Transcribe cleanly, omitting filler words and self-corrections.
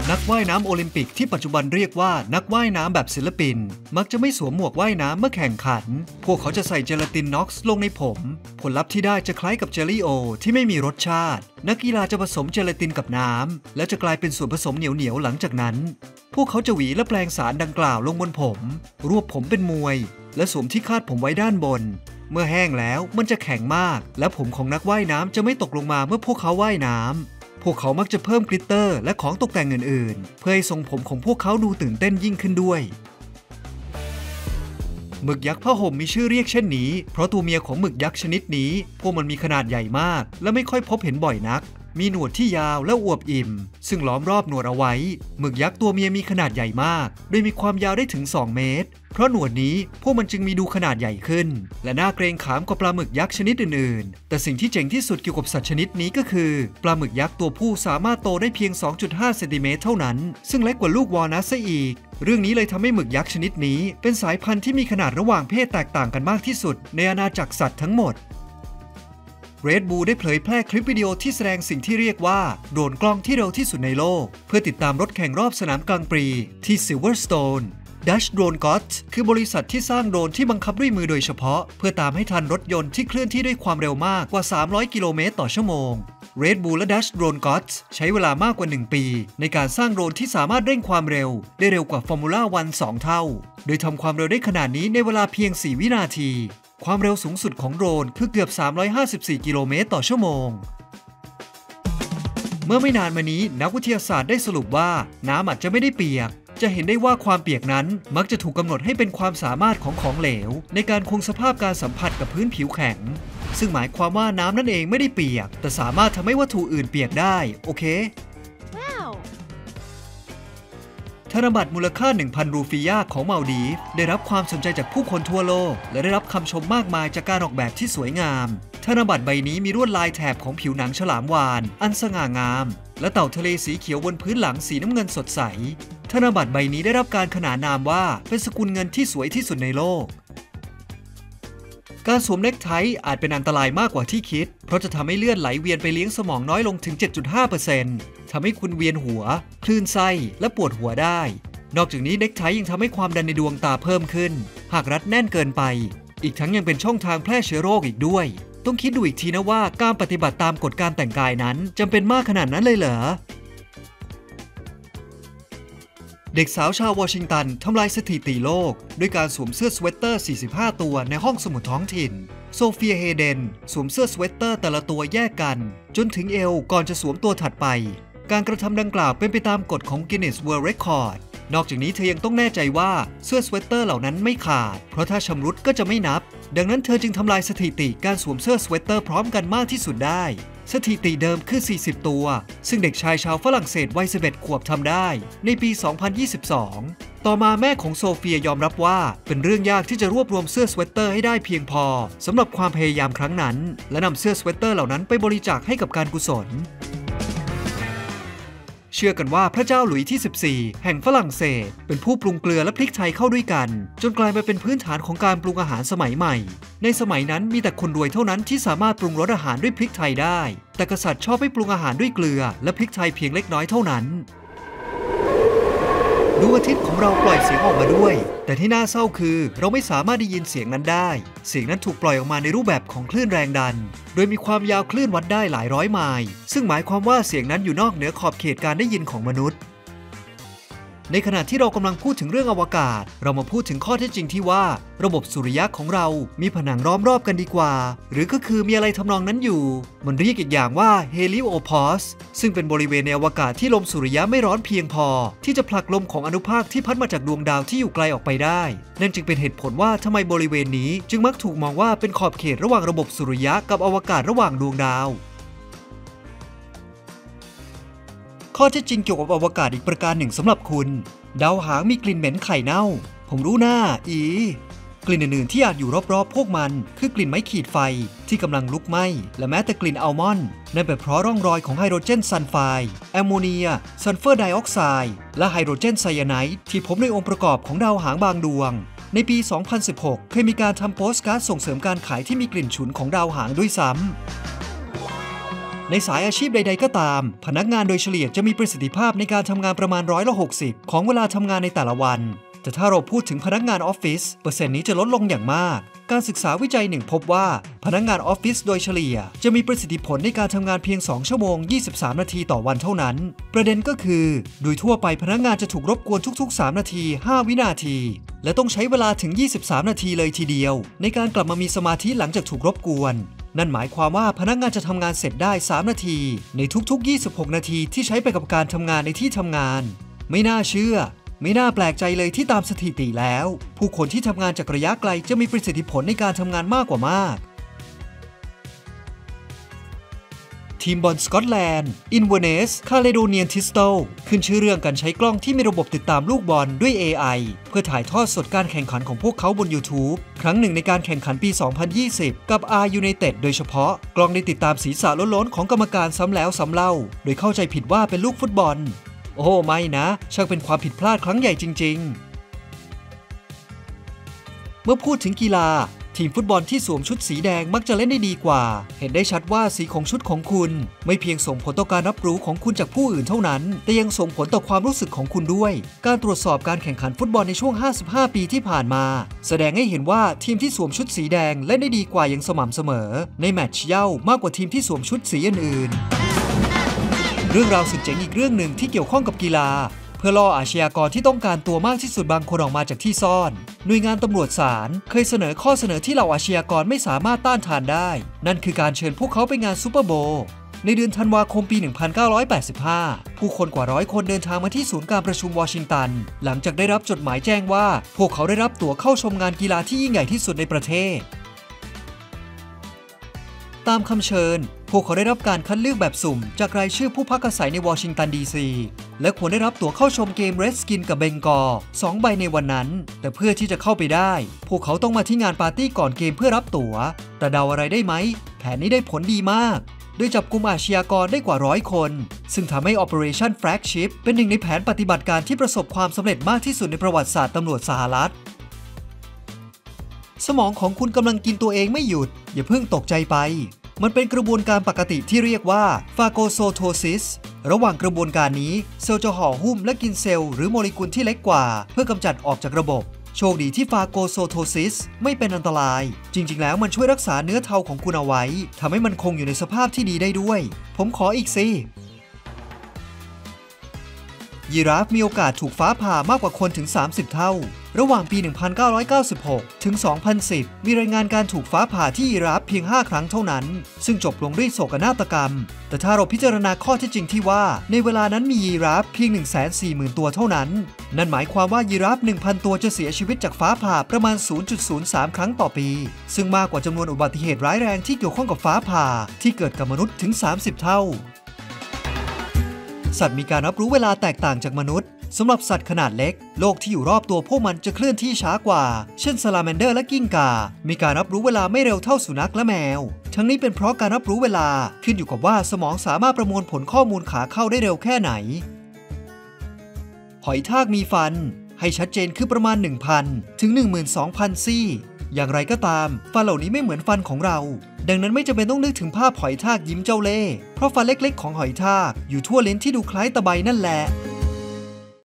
นักว่ายน้ำโอลิมปิกที่ปัจจุบันเรียกว่านักว่ายน้ำแบบศิลปินมักจะไม่สวมหมวกว่ายน้ำเมื่อแข่งขันพวกเขาจะใส่เจลาตินน็อกซ์ลงในผมผลลัพธ์ที่ได้จะคล้ายกับเจลลี่โอที่ไม่มีรสชาตินักกีฬาจะผสมเจลาตินกับน้ำและจะกลายเป็นส่วนผสมเหนียวหลังจากนั้นพวกเขาจะหวีและแปลงสารดังกล่าวลงบนผมรวบผมเป็นมวยและสวมที่คาดผมไว้ด้านบนเมื่อแห้งแล้วมันจะแข็งมากและผมของนักว่ายน้ำจะไม่ตกลงมาเมื่อพวกเขาว่ายน้ำพวกเขามักจะเพิ่มกลิตเตอร์และของตกแต่งอื่นๆเพื่อให้ทรงผมของพวกเขาดูตื่นเต้นยิ่งขึ้นด้วยหมึกยักษ์ผ้าห่มมีชื่อเรียกเช่นนี้เพราะตัวเมียของหมึกยักษ์ชนิดนี้พวกมันมีขนาดใหญ่มากและไม่ค่อยพบเห็นบ่อยนักมีหนวดที่ยาวและอวบอิ่มซึ่งล้อมรอบหนวดเอาไว้หมึกยักษ์ตัวเมียมีขนาดใหญ่มากโดยมีความยาวได้ถึง2 เมตรเพราะหนวดนี้พวกมันจึงมีดูขนาดใหญ่ขึ้นและน่าเกรงขามกว่าปลาหมึกยักษ์ชนิดอื่นๆแต่สิ่งที่เจ๋งที่สุดเกี่ยวกับสัตว์ชนิดนี้ก็คือปลาหมึกยักษ์ตัวผู้สามารถโตได้เพียง 2.5 เซนติเมตรเท่านั้นซึ่งเล็กกว่าลูกวอลนัทซะอีกเรื่องนี้เลยทำให้หมึกยักษ์ชนิดนี้เป็นสายพันธุ์ที่มีขนาดระหว่างเพศแตกต่างกันมากที่สุดในอาณาจักรสัตว์ทั้งหมดRed Bull ได้เผยแพร่คลิปวิดีโอที่แสดงสิ่งที่เรียกว่าโดรนกล้องที่เร็วที่สุดในโลกเพื่อติดตามรถแข่งรอบสนามกลางปีที่ Silverstone Dutch Drone Gods คือบริษัทที่สร้างโดรนที่บังคับด้วยมือโดยเฉพาะเพื่อตามให้ทันรถยนต์ที่เคลื่อนที่ด้วยความเร็วมากกว่า300 กิโลเมตรต่อชั่วโมง Red Bull และ Dutch Drone Gods ใช้เวลามากกว่า1 ปีในการสร้างโดรนที่สามารถเร่งความเร็วได้เร็วกว่า Formula 1 2 เท่าโดยทำความเร็วได้ขนาดนี้ในเวลาเพียง4 วินาทีความเร็วสูงสุดของโดรนคือเกือบ354 กิโลเมตรต่อชั่วโมงเมื่อไม่นานมานี้นักวิทยาศาสตร์ได้สรุปว่าน้ำอาจจะไม่ได้เปียกจะเห็นได้ว่าความเปียกนั้นมักจะถูกกำหนดให้เป็นความสามารถของเหลวในการคงสภาพการสัมผัสกับพื้นผิวแข็งซึ่งหมายความว่าน้ำนั่นเองไม่ได้เปียกแต่สามารถทำให้วัตถุอื่นเปียกได้โอเคธนบัตรมูลค่า 1,000 รูฟียาของมาลดีฟได้รับความสนใจจากผู้คนทั่วโลกและได้รับคำชมมากมายจากการออกแบบที่สวยงามธนบัตรใบนี้มีลวดลายแถบของผิวหนังฉลามวาฬอันสง่างามและเต่าทะเลสีเขียวบนพื้นหลังสีน้ำเงินสดใสธนบัตรใบนี้ได้รับการขนานนามว่าเป็นสกุลเงินที่สวยที่สุดในโลกการสวมเน็กไทอาจเป็นอันตรายมากกว่าที่คิดเพราะจะทำให้เลือดไหลเวียนไปเลี้ยงสมองน้อยลงถึง 7.5% ทำให้คุณเวียนหัวคลื่นไส้และปวดหัวได้นอกจากนี้เน็กไทยังทำให้ความดันในดวงตาเพิ่มขึ้นหากรัดแน่นเกินไปอีกทั้งยังเป็นช่องทางแพร่เชื้อโรคอีกด้วยต้องคิดดูอีกทีนะว่าการปฏิบัติตามกฎการแต่งกายนั้นจำเป็นมากขนาดนั้นเลยเหรอเด็กสาวชาววอชิงตันทำลายสถิติโลกด้วยการสวมเสื้อสเวตเตอร์ 45 ตัวในห้องสมุดท้องถิ่นโซเฟีย เฮเดนสวมเสื้อสเวตเตอร์แต่ละตัวแยกกันจนถึงเอวก่อนจะสวมตัวถัดไปการกระทำดังกล่าวเป็นไปตามกฎของ Guinness World Record นอกจากนี้เธอยังต้องแน่ใจว่าเสื้อสเวตเตอร์เหล่านั้นไม่ขาดเพราะถ้าชำรุดก็จะไม่นับดังนั้นเธอจึงทำลายสถิติการสวมเสื้อสเวตเตอร์พร้อมกันมากที่สุดได้สถิติเดิมคือ 40 ตัวซึ่งเด็กชายชาวฝรั่งเศสวัย 11 ขวบทำได้ในปี 2022 ต่อมาแม่ของโซเฟียยอมรับว่าเป็นเรื่องยากที่จะรวบรวมเสื้อสเวตเตอร์ให้ได้เพียงพอสำหรับความพยายามครั้งนั้นและนำเสื้อสเวตเตอร์เหล่านั้นไปบริจาคให้กับการกุศลเชื่อกันว่าพระเจ้าหลุยส์ที่ 14 แห่งฝรั่งเศสเป็นผู้ปรุงเกลือและพริกไทยเข้าด้วยกันจนกลายมาเป็นพื้นฐานของการปรุงอาหารสมัยใหม่ในสมัยนั้นมีแต่คนรวยเท่านั้นที่สามารถปรุงรสอาหารด้วยพริกไทยได้แต่กษัตริย์ชอบให้ปรุงอาหารด้วยเกลือและพริกไทยเพียงเล็กน้อยเท่านั้นดวงอาทิตย์ของเราปล่อยเสียงออกมาด้วยแต่ที่น่าเศร้าคือเราไม่สามารถได้ยินเสียงนั้นได้เสียงนั้นถูกปล่อยออกมาในรูปแบบของคลื่นแรงดันโดยมีความยาวคลื่นวัดได้หลายร้อยไมล์ซึ่งหมายความว่าเสียงนั้นอยู่นอกเหนือขอบเขตการได้ยินของมนุษย์ในขณะที่เรากำลังพูดถึงเรื่องอวกาศเรามาพูดถึงข้อเท็จจริงที่ว่าระบบสุริยะของเรามีผนังล้อมรอบกันดีกว่าหรือก็คือมีอะไรทำนองนั้นอยู่มันเรียกอีกอย่างว่าเฮลิโอพอสซึ่งเป็นบริเวณในอวกาศที่ลมสุริยะไม่ร้อนเพียงพอที่จะผลักลมของอนุภาคที่พัดมาจากดวงดาวที่อยู่ไกลออกไปได้นั่นจึงเป็นเหตุผลว่าทำไมบริเวณนี้จึงมักถูกมองว่าเป็นขอบเขตระหว่างระบบสุริยะกับอวกาศระหว่างดวงดาวข้อเท็จจริงเกี่ยวกับอวกาศอีกประการหนึ่งสำหรับคุณดาวหางมีกลิ่นเหม็นไข่เน่าผมรู้หน้ากลิ่นอื่นๆที่อาจอยู่รอบๆพวกมันคือกลิ่นไม้ขีดไฟที่กำลังลุกไหม้และแม้แต่กลิ่นอัลมอนด์นั่นเป็นเพราะร่องรอยของไฮโดรเจนซัลไฟด์แอมโมเนียซัลเฟอร์ไดออกไซด์และไฮโดรเจนไซยาไนด์ที่พบในองค์ประกอบของดาวหางบางดวงในปี 2016 เคยมีการทำโปสการ์ดส่งเสริมการขายที่มีกลิ่นฉุนของดาวหางด้วยซ้ำในสายอาชีพใดๆก็ตามพนักงานโดยเฉลี่ยจะมีประสิทธิภาพในการทำงานประมาณ60%ของเวลาทำงานในแต่ละวันแต่ถ้าเราพูดถึงพนักงานออฟฟิศเปอร์เซ็นต์นี้จะลดลงอย่างมากการศึกษาวิจัยหนึ่งพบว่าพนักงานออฟฟิศโดยเฉลี่ยจะมีประสิทธิผลในการทำงานเพียง2 ชั่วโมง 23 นาทีต่อวันเท่านั้นประเด็นก็คือโดยทั่วไปพนักงานจะถูกรบกวนทุกๆ3 นาที 5 วินาทีและต้องใช้เวลาถึง23 นาทีเลยทีเดียวในการกลับมามีสมาธิหลังจากถูกรบกวนนั่นหมายความว่าพนักงานจะทำงานเสร็จได้3 นาทีในทุกๆ26 นาทีที่ใช้ไปกับการทำงานในที่ทำงานไม่น่าเชื่อไม่น่าแปลกใจเลยที่ตามสถิติแล้วผู้คนที่ทำงานจากระยะไกลจะมีประสิทธิผลในการทำงานมากกว่ามากทีมบอลสกอตแลนด์อินเวอร์เนสคาเลโดเนียนทิสโตขึ้นชื่อเรื่องการใช้กล้องที่มีระบบติดตามลูกบอลด้วย AI เพื่อถ่ายทอดสดการแข่งขันของพวกเขาบน YouTube ครั้งหนึ่งในการแข่งขันปี 2020 กับ R United โดยเฉพาะกล้องได้ติดตามศีรษะล้นๆของกรรมการซ้ำแล้วซ้ำเล่าโดยเข้าใจผิดว่าเป็นลูกฟุตบอลโอ้ไม่นะช่างเป็นความผิดพลาดครั้งใหญ่จริงๆเมื่อพูดถึงกีฬาทีมฟุตบอลที่สวมชุดสีแดงมักจะเล่นได้ดีกว่าเห็นได้ชัดว่าสีของชุดของคุณไม่เพียงส่งผลต่อการรับรู้ของคุณจากผู้อื่นเท่านั้นแต่ยังส่งผลต่อความรู้สึกของคุณด้วยการตรวจสอบการแข่งขันฟุตบอลในช่วง55 ปีที่ผ่านมาแสดงให้เห็นว่าทีมที่สวมชุดสีแดงเล่นได้ดีกว่าอย่างสม่ำเสมอในแมตช์เหย้ามากกว่าทีมที่สวมชุดสีอื่นๆเรื่องราวสุดเจ๋งอีกเรื่องหนึ่งที่เกี่ยวข้องกับกีฬาเพื่อล่ออาชญากรที่ต้องการตัวมากที่สุดบางคนออกมาจากที่ซ่อนหน่วยงานตำรวจศาลเคยเสนอข้อเสนอที่เหล่าอาชญากรไม่สามารถต้านทานได้นั่นคือการเชิญพวกเขาไปงานซูเปอร์โบว์ในเดือนธันวาคมปี 1985 ผู้คนกว่า100 คนเดินทางมาที่ศูนย์การประชุมวอชิงตันหลังจากได้รับจดหมายแจ้งว่าพวกเขาได้รับตั๋วเข้าชมงานกีฬาที่ยิ่งใหญ่ที่สุดในประเทศตามคำเชิญพวกเขาได้รับการคัดเลือกแบบสุ่มจากรายชื่อผู้พักอาศัยในวอชิงตันดีซีและควรได้รับตั๋วเข้าชมเกมเรดสกินกับเบงกอล2 ใบในวันนั้นแต่เพื่อที่จะเข้าไปได้พวกเขาต้องมาที่งานปาร์ตี้ก่อนเกมเพื่อรับตั๋วแต่เดาอะไรได้ไหมแผนนี้ได้ผลดีมากโดยจับกุมอาชญากรได้กว่า100 คนซึ่งทำให้ Operation Flagship เป็นหนึ่งในแผนปฏิบัติการที่ประสบความสำเร็จมากที่สุดในประวัติศาสตร์ตำรวจสหรัฐสมองของคุณกำลังกินตัวเองไม่หยุดอย่าเพิ่งตกใจไปมันเป็นกระบวนการปกติที่เรียกว่าฟาโกโซโทซิสระหว่างกระบวนการนี้เซลล์จะห่อหุ้มและกินเซลล์หรือโมเลกุลที่เล็กกว่าเพื่อกำจัดออกจากระบบโชคดีที่ฟาโกโซโทซิสไม่เป็นอันตรายจริงๆแล้วมันช่วยรักษาเนื้อเทาของคุณเอาไว้ทำให้มันคงอยู่ในสภาพที่ดีได้ด้วยผมขออีกสิยีราฟมีโอกาสถูกฟ้าผ่ามากกว่าคนถึง30 เท่าระหว่างปี 1996 ถึง 2010 มีรายงานการถูกฟ้าผ่าที่ยีราฟเพียง 5 ครั้งเท่านั้นซึ่งจบลงด้วยโศกนาฏกรรมแต่ถ้าเราพิจารณาข้อเท็จจริงที่ว่าในเวลานั้นมียีราฟเพียง 140,000 ตัวเท่านั้นนั่นหมายความว่ายีราฟ 1,000 ตัวจะเสียชีวิตจากฟ้าผ่าประมาณ 0.03 ครั้งต่อปีซึ่งมากกว่าจำนวนอุบัติเหตุร้ายแรงที่เกี่ยวข้องกับฟ้าผ่าที่เกิดกับมนุษย์ถึง 30 เท่าสัตว์มีการรับรู้เวลาแตกต่างจากมนุษย์สำหรับสัตว์ขนาดเล็กโลกที่อยู่รอบตัวพวกมันจะเคลื่อนที่ช้ากว่าเช่นซาลาแมนเดอร์และกิ้งก่ามีการรับรู้เวลาไม่เร็วเท่าสุนัขและแมวทั้งนี้เป็นเพราะการรับรู้เวลาขึ้นอยู่กับว่าสมองสามารถประมวลผลข้อมูลขาเข้าได้เร็วแค่ไหนหอยทากมีฟันให้ชัดเจนคือประมาณ 1,000 ถึง 12,000 ซี่อย่างไรก็ตามฟันเหล่านี้ไม่เหมือนฟันของเราดังนั้นไม่จำเป็นต้องนึกถึงภาพหอยทากยิ้มเจ้าเล่ห์เพราะฟันเล็กๆของหอยทากอยู่ทั่วลิ้นที่ดูคล้ายตะไบนั่นแหละ